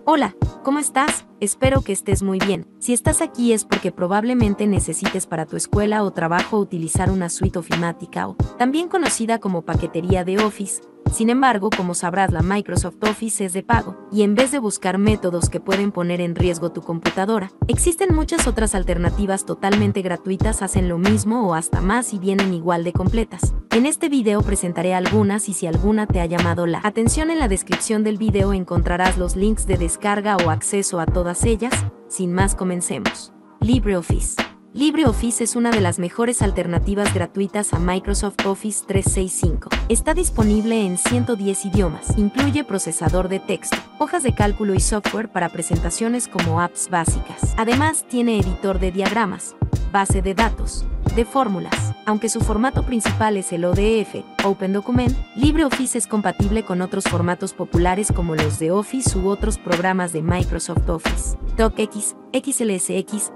Hola, ¿cómo estás? Espero que estés muy bien. Si estás aquí es porque probablemente necesites para tu escuela o trabajo utilizar una suite ofimática o, también conocida como paquetería de Office. Sin embargo, como sabrás, la Microsoft Office es de pago, y en vez de buscar métodos que pueden poner en riesgo tu computadora, existen muchas otras alternativas totalmente gratuitas, hacen lo mismo o hasta más y vienen igual de completas. En este video presentaré algunas y si alguna te ha llamado la atención, en la descripción del video encontrarás los links de descarga o acceso a todas ellas. Sin más, comencemos. LibreOffice. LibreOffice es una de las mejores alternativas gratuitas a Microsoft Office 365. Está disponible en 110 idiomas. Incluye procesador de texto, hojas de cálculo y software para presentaciones como apps básicas. Además, tiene editor de diagramas, base de datos, de fórmulas. Aunque su formato principal es el ODF, Open Document, LibreOffice es compatible con otros formatos populares como los de Office u otros programas de Microsoft Office, DocX, XLSX,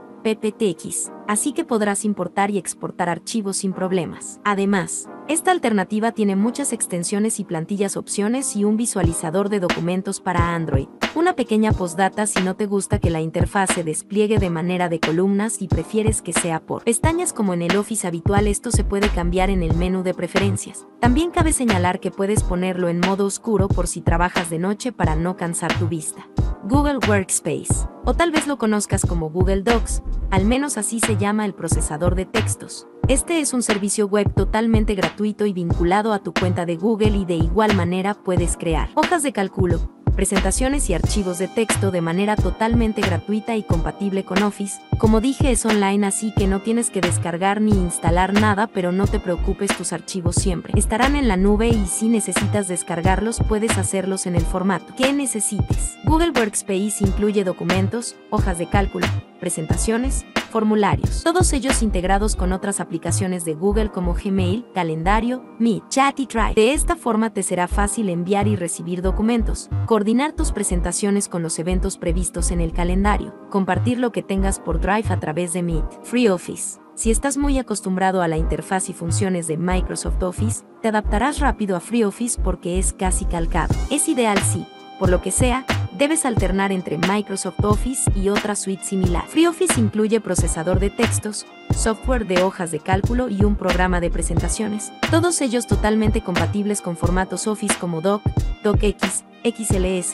PPTX, así que podrás importar y exportar archivos sin problemas. Además, esta alternativa tiene muchas extensiones y plantillas, opciones y un visualizador de documentos para Android. Una pequeña postdata: si no te gusta que la interfaz se despliegue de manera de columnas y prefieres que sea por pestañas como en el Office habitual, esto se puede cambiar en el menú de preferencias. También cabe señalar que puedes ponerlo en modo oscuro por si trabajas de noche para no cansar tu vista. Google Workspace, o tal vez lo conozcas como Google Docs, al menos así se llama el procesador de textos. Este es un servicio web totalmente gratuito y vinculado a tu cuenta de Google, y de igual manera puedes crear hojas de cálculo, presentaciones y archivos de texto de manera totalmente gratuita y compatible con Office. Como dije, es online, así que no tienes que descargar ni instalar nada, pero no te preocupes, tus archivos siempre estarán en la nube y si necesitas descargarlos puedes hacerlos en el formato que necesites. Google Workspace incluye documentos, hojas de cálculo, presentaciones, formularios, todos ellos integrados con otras aplicaciones de Google como Gmail, Calendario, Meet, Chat y Drive. De esta forma te será fácil enviar y recibir documentos, coordinar tus presentaciones con los eventos previstos en el calendario, compartir lo que tengas por Drive a través de Meet. FreeOffice. Si estás muy acostumbrado a la interfaz y funciones de Microsoft Office, te adaptarás rápido a FreeOffice porque es casi calcado. Es ideal si, por lo que sea, debes alternar entre Microsoft Office y otra suite similar. FreeOffice incluye procesador de textos, software de hojas de cálculo y un programa de presentaciones, todos ellos totalmente compatibles con formatos Office como Doc, DocX, XLS,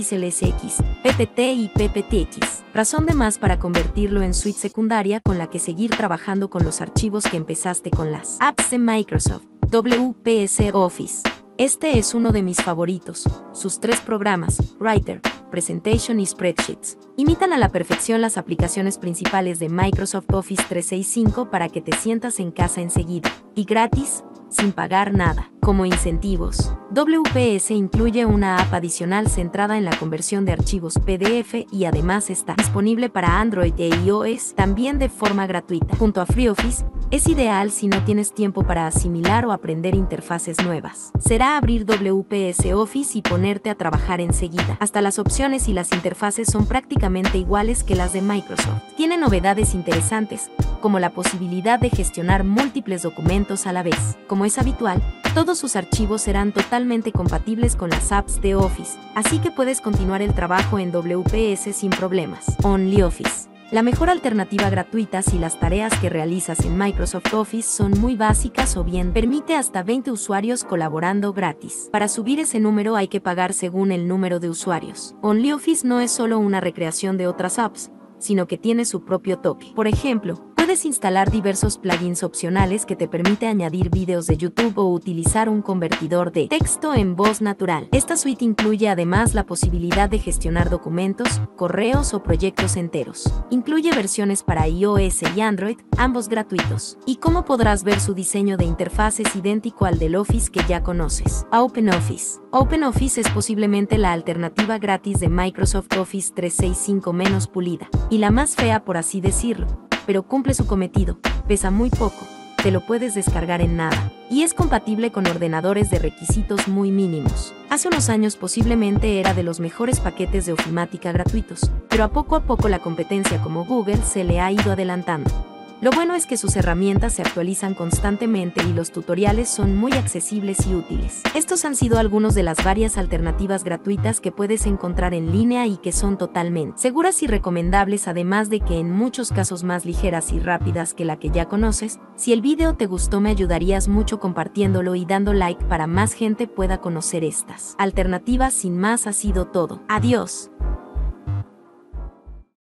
XLSX, PPT y PPTX. Razón de más para convertirlo en suite secundaria con la que seguir trabajando con los archivos que empezaste con las apps de Microsoft. WPS Office. Este es uno de mis favoritos. Sus tres programas, Writer, Presentation y Spreadsheets, imitan a la perfección las aplicaciones principales de Microsoft Office 365 para que te sientas en casa enseguida. Y gratis, sin pagar nada. Como incentivos, WPS incluye una app adicional centrada en la conversión de archivos PDF y además está disponible para Android e iOS también de forma gratuita. Junto a FreeOffice, es ideal si no tienes tiempo para asimilar o aprender interfaces nuevas. Será abrir WPS Office y ponerte a trabajar enseguida. Hasta las opciones y las interfaces son prácticamente iguales que las de Microsoft. Tiene novedades interesantes, como la posibilidad de gestionar múltiples documentos a la vez. Como es habitual, todos sus archivos serán totalmente compatibles con las apps de Office, así que puedes continuar el trabajo en WPS sin problemas. OnlyOffice. La mejor alternativa gratuita si las tareas que realizas en Microsoft Office son muy básicas o bien permite hasta 20 usuarios colaborando gratis. Para subir ese número hay que pagar según el número de usuarios. OnlyOffice no es solo una recreación de otras apps, sino que tiene su propio toque. Por ejemplo, puedes instalar diversos plugins opcionales que te permite añadir vídeos de YouTube o utilizar un convertidor de texto en voz natural. Esta suite incluye además la posibilidad de gestionar documentos, correos o proyectos enteros. Incluye versiones para iOS y Android, ambos gratuitos. ¿Y cómo podrás ver su diseño de interfaz? Es idéntico al del Office que ya conoces. OpenOffice. OpenOffice es posiblemente la alternativa gratis de Microsoft Office 365 menos pulida, y la más fea por así decirlo, pero cumple su cometido, pesa muy poco, te lo puedes descargar en nada, y es compatible con ordenadores de requisitos muy mínimos. Hace unos años posiblemente era de los mejores paquetes de ofimática gratuitos, pero a poco la competencia como Google se le ha ido adelantando. Lo bueno es que sus herramientas se actualizan constantemente y los tutoriales son muy accesibles y útiles. Estos han sido algunos de las varias alternativas gratuitas que puedes encontrar en línea y que son totalmente seguras y recomendables, además de que en muchos casos más ligeras y rápidas que la que ya conoces. Si el video te gustó, me ayudarías mucho compartiéndolo y dando like para más gente pueda conocer estas alternativas. Sin más, ha sido todo. Adiós.